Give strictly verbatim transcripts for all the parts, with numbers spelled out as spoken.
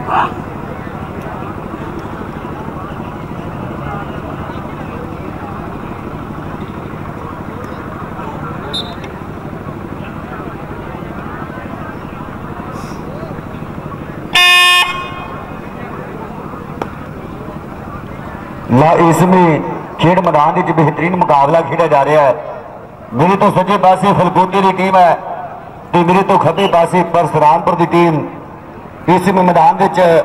ला इसमें खेड मैदान में बेहतरीन मुकाबला खेड़ा जा रहा है। मेरे तो सज्जे पासे फलकोटे की टीम है तो मेरे तो खब्बे पासे परसरामपुर की टीम इस मैदान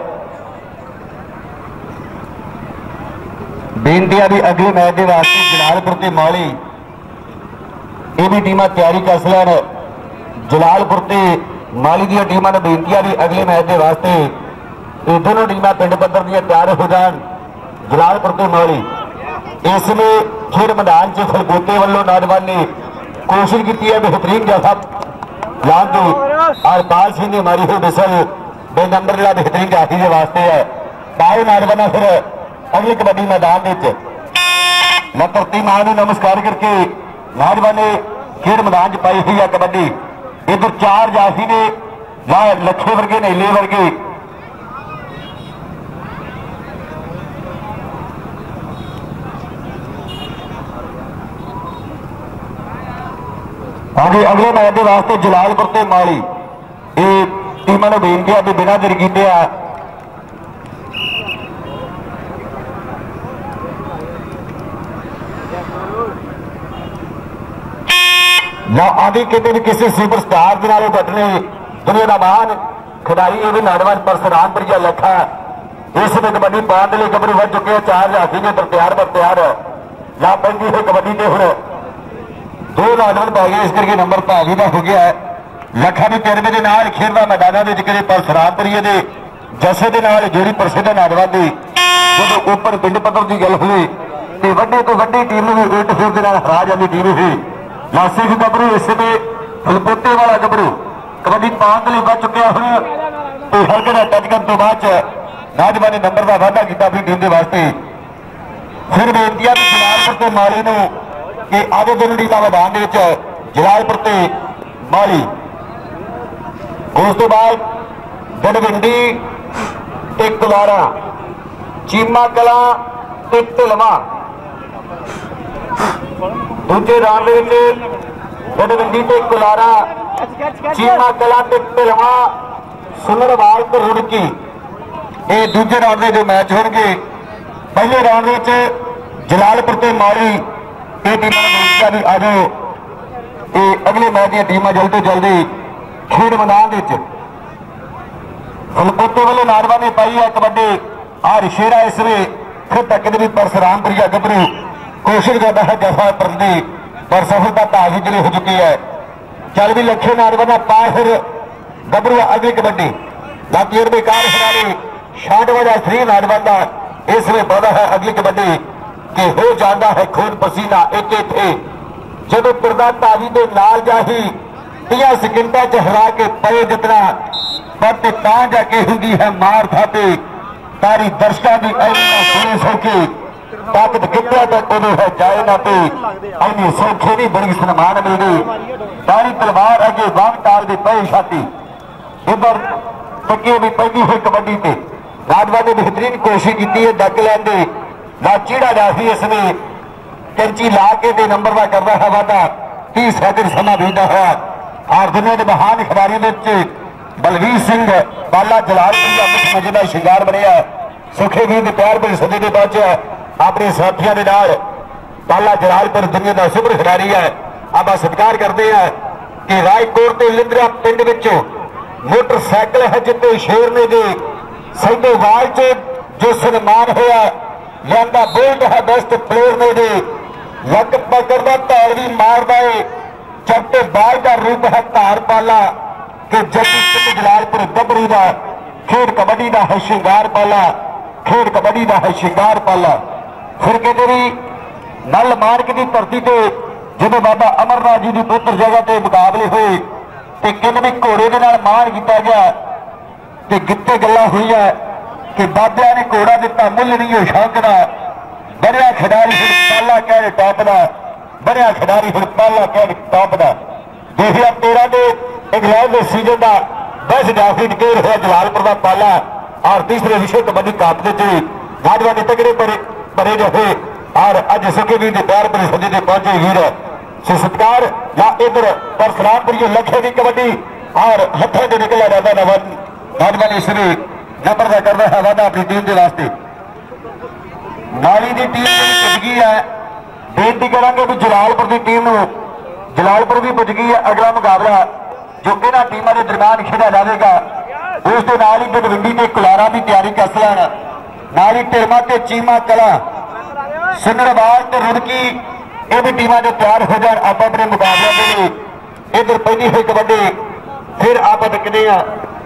बेनती है भी अगले मैच के वास्ते जलालपुर से माली ये भी टीम तैयारी कर लैन। जलालपुर से माली दी टीमों ने बेनती है भी अगले मैच के वास्ते ये दोनों टीम पिंड पद्धर दी तैयार हो जान। जलालपुर से माली इसमें खेड मैदान से फलकोटे वालों नौजवान ने कोशिश की है बेहतरीन जैसा लान की अरपाल सिंह ने मारी हुई मिसल बे नंबर जरा बेहतरीन जाती के वास्ते है। पाए नौजवान फिर अगली कबड्डी मैदान मैं धरती मां को नमस्कार करके नौजवान ने खेड मैदान च पाई हुई है कबड्डी। इधर चार जाफी ने लखे वर्गे नीले वर्गे हाँ जी अगले मैच के वास्ते जलालपुर से माली ये टीमों ने बेनती है भी बिना देर किए ना आदि कितने भी किसी सुपरस्टार के नाल घटने दुनिया का महान खिडारी ये भी नौजवान परसरामपुर या लखा इस में कबड्डी पाने लिए कबड्डी बढ़ चुके हैं। चार जाफी ने पर तैयार पर तैयार ला पैंती है कबड्डी से हूँ दो नौजवान पै गए इस करके नंबर भावी का हो गया है। लखा भी तेरवे के नाल खेलता मैदानों के जिक्र परसरामपुरी के जसे के नाल जोड़ी प्रसिद्ध नौजवान की जो ऊपर पिंड पद्धर की गल हुई तो वड्डे तो वड्डी टीम भी एट फिर के हरा जाती टीम हुई। लासिक गबरू इसमें फलपोटे वाला गबरू कबड्डी पाने के लिए बच चुके हूँ तो हल्के का टच करने तो बाद नौजवान ने नंबर का वाधा किया अपनी टीम के वास्ते। फिर बेनती है जलालपुर से माली को कि आधे दिन टीम मैदान जलालपुर से माली उस तो बाद गड़विंडी ते कुलारा चीमा कला ते ढिलवा दूजे राउंड गड़विंडी ते कुलारा चीमा कला ते ढिलवा सुनरवाल ते रुड़की ये दूजे राउंड में जो मैच होंगे। पहले राउंड में जलालपुर से माली ये टीम भी आ जाओ ये अगले मैच दी टीम जल्दी तो जल्दी खेड मैदान फलकोटे वाले नौजवान ने पाई है कबड्डी आ रिशेरा इसमें फिर तक भी परसरामपुर या गबरू कोशिश करता है जफा प्रति पर सफलता हासिल हो चुकी है। चल भी लखे नौजवान पा फिर गबरू अगली कबड्डी बाकी बेकार खिलाड़ी छाट वजह थ्री नौजवान का इसमें पता है अगली कबड्डी कि हो जाता है खून पसीना एक थे जो पिरदा धावी के नाल जाही तिया सकिंटा च हरा के पे जितना पर जाके होंगी है मार खाते तारी दर्शकों की सोने सौखी ताकत कितना तक उन्हें है जाए ना पे अभी सौखे नहीं बड़ी सन्मान मिल गई तारी तलवार अगे वांग टाल दी पे छाती इधर पक्की भी पहली हुई कबड्डी से राजवा ने बेहतरीन कोशिश की है डक लैंदे ना चीड़ा जाफी इसमें कैंची ला के दे नंबर का कर रहा वादा तीस सैकंड समा बीता हुआ और दुनिया के महान खिलाड़ियों बलवीर सिंह बाला जलालपुर का मुख्य मजेदार शिंगार बनया सुखे भी प्यार पर सदी के पहुंचे अपने साथियों के नाल बाला जलालपुर दुनिया का सुपर खिलाड़ी है। अब सत्कार करते हैं कि रायकोट के लिंदरा पिंड विचों मोटरसाइकिल है जिते शेर ने दे सैदोवाल च जो सन्मान होया लिया बोल्ड है बेस्ट प्लेयर ने दे लक पकड़ता धार भी मारदा है चपटे बाल का रूप है धार पाला कि जबकि जलालपुर गबरू का खेड कबड्डी का है शिंगार पाला खेड कबड्डी का है शिंगार पाला। फिर कहते भी नल मार्ग की धरती से जब बाबा अमरनाथ जी की पुत्र जगह से मुकाबले हुए तो किन भी घोड़े के नाल मान किया गया तो गित्ते गल्लां हुई है कि बाबिया ने घोड़ा दिता मुल नहीं हो शौकदा बनया खिडारी फिर पाला कह टॉप का बनया खिडारी फिर पाला कह टॉप का दो हजार तेरह के इंग्लैंड के सीजन का दस जाफी डिकेर हुआ जलालपुर का पाला और तीसरे विषय कबड्डी काप के नौजवान तगड़े बड़े बड़े रहे और अज सके भी प्यार पर सजे से पहुंचे वीर सो सत्कार या इधर परसरामपुर लखे की कबड्डी और हथों से निकला रहता नौजवान इसलिए नंबर का करना है वादा अपनी टीम के वास्ते नाली की टीम पुज गई है बेनती करांगे भी जलालपुर की टीम जलालपुर भी पुज गई है अगला मुकाबला जो इन्होंने टीमों के दरम्यान खेड़ा जाएगा उसके नाल ही गडविंडी के कुलारा की तैयारी कर लन नाल ही टिरमा ते चीमा कला सुनरवाल ते रुड़की ये भी टीमां जो तैयार हो जाए आप अपने मुकाबले के लिए इधर पहली हुई कबड्डी फिर आप देखते हैं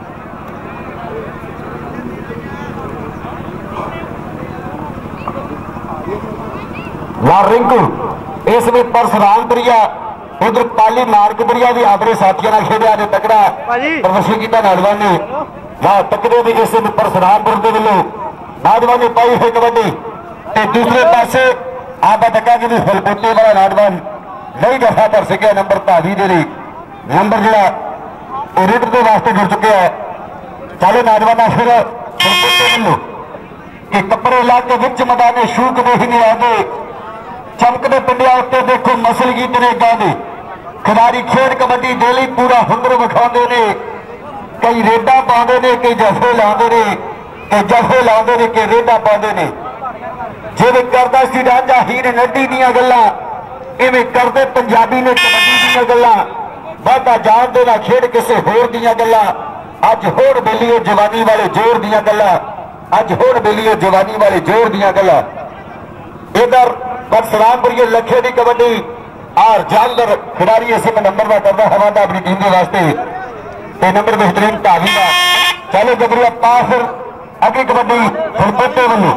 लाल रिंकू इस में परसरामपुरिया उधर पाली मार्कपुरिया भी अपने साथियों खेलिया ने तकड़ा प्रदर्शन किया नौजवान ने वाह तकड़े भी इस परसरामपुर के वालों नौजवान ने पाई हुई कबड्डी दूसरे पासे आप तका कि फलपोते वाला नौजवान नहीं दफा कर सके नंबर भावी के लिए नंबर जो रिट के वास्ते जुड़ चुके हैं चलो नौजवान फिर फलपोते वालों कि कपड़े ला के विच मैदाने शूक दे ही नहीं आते चमकते पिंडिया उत्ते देखो मसल की तरेगा ने खिलाड़ी खेड कबड्डी डेली पूरा हुनर विखाते ने कई रेडा पाते ने कई जफे लाते ने कई जफे लाते ने कई रेडा पाते ने जिवें करदा सी रांझा हीर नड्डी दीयां गल्लां इवें करदे पंजाबी ने कबड्डी दीयां गल्लां वाधा जानदे ना खेड किसे होर दीयां गल्लां अज होर बेलियो जवानी वाले जोर दीयां गल्लां अज होर बेलियो जवानी वाले जोर दीयां गल्लां इधर परसरामपुर लखे की कबड्डी और जानदार खिलाड़ी इस नंबर का करता है वादा अपनी टीम के वास्ते ते नंबर बेहतरीन ढावी का चलो गबरिया पास अगे कबड्डी फलपोते वालों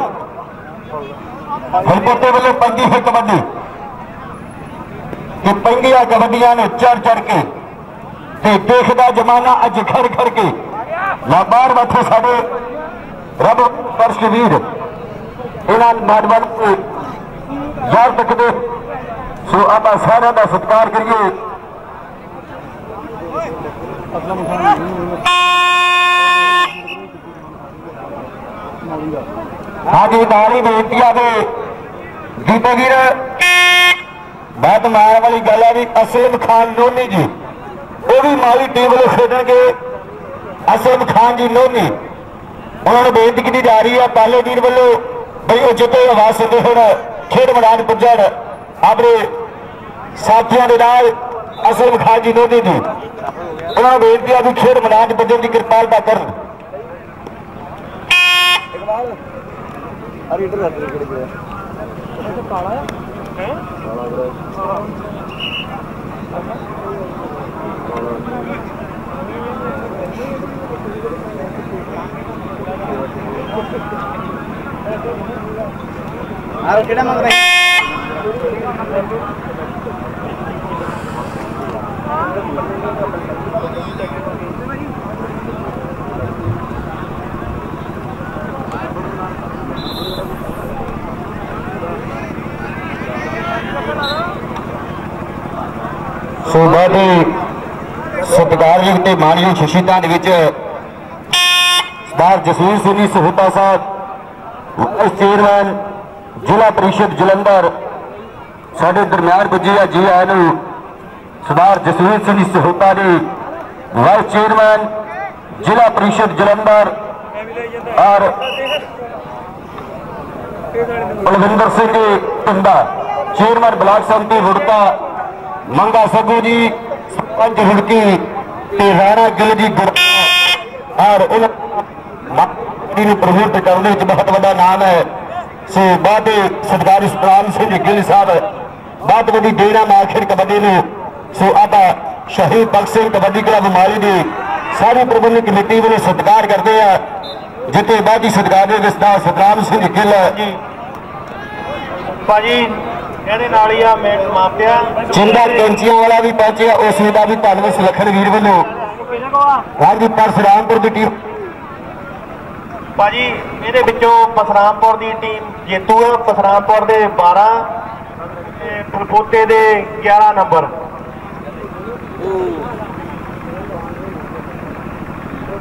फलपोते वालों पंजी है कबड्डी कि पंगिया कबड्डियां ने चढ़ चढ़ के ते देखदा जमाना अज घर घर के लाबार बैठे साडे रब परशवीर इन्हां नौजवान को यार तकते सो आप सारे का सत्कार करिए हाँ जी नाली बेनती है गीता वीर बहुत माण वाली गल है भी असलम खान नोनी जी वो भी माली टीम वाले खेडेंगे असलम खान जी नोनी उन्होंने बेनती की जा रही है पाले वीर वालों भाई वो जितने आवाज सुनते हो खेड मैदान पुजन अपने साथियों के नाल असलम खान जी नोनी जी उन्होंने बेनती है भी खेड मैदान पुजन की कृपालता कर मंग रहे सूबा के सत्कारयोग ते माणयोग शहीदां दे विच सरदार जसूर सिंह सहोता साहब वाइस चेयरमैन जिला परिषद जलंधर साडे दरम्यान पुजे है जी आए नूं सरदार जसवीर सिंह सहोता जी वाइस चेयरमैन जिला परिषद जलंधर और बलविंदर सिंह पिंडा चेयरमैन ब्लॉक समिति रुड़का मंगा सगू जी सरपंच रुड़की राणा गिल जी गुरदा और प्रमोट करने बहुत बड़ा नाम है सो बाद सरदार सतराम सिंह गिल साहब बहुत बड़ी डेरा मार्केट कबड्डी में सो आप शहीद भगत सिंह कबड्डी क्लब माली की सारी प्रबंधक कमेटी वाले सत्कार करते हैं जिते बादी सत्कार के विस्तार सतराम सिंह गिल भाजी चिंदा कैंचिया वाला भी पहुंचे उस का भी धन्यवाद सुलखन वीर वालों हाँ जी परसरामपुर की टीम भाजी ये परसरामपुर की टीम जेतू है परसरामपुर के बारह फलपोते के ग्यारह नंबर